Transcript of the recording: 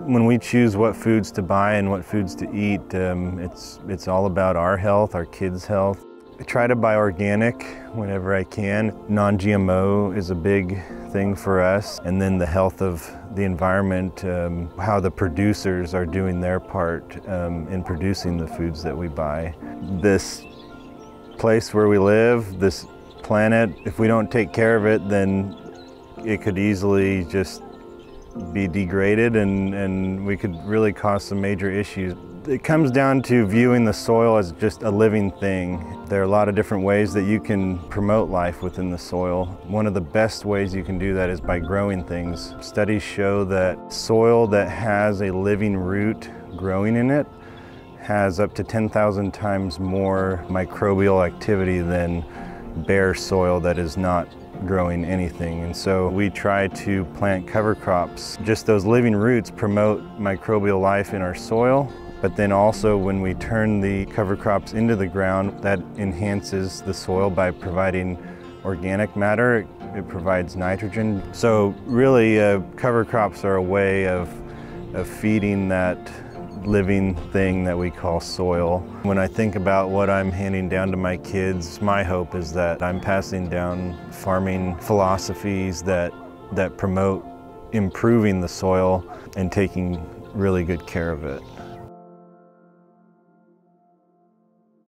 When we choose what foods to buy and what foods to eat, it's all about our health, our kids' health. I try to buy organic whenever I can. Non-GMO is a big thing for us. And then the health of the environment, how the producers are doing their part in producing the foods that we buy. This place where we live, this planet, if we don't take care of it, then it could easily just be degraded and we could really cause some major issues. It comes down to viewing the soil as just a living thing. There are a lot of different ways that you can promote life within the soil. One of the best ways you can do that is by growing things. Studies show that soil that has a living root growing in it has up to 10,000 times more microbial activity than bare soil that is not growing anything. And so we try to plant cover crops. Just those living roots promote microbial life in our soil, but then also when we turn the cover crops into the ground, that enhances the soil by providing organic matter. It provides nitrogen. So really cover crops are a way of feeding that living thing that we call soil. When I think about what I'm handing down to my kids, my hope is that I'm passing down farming philosophies that promote improving the soil and taking really good care of it.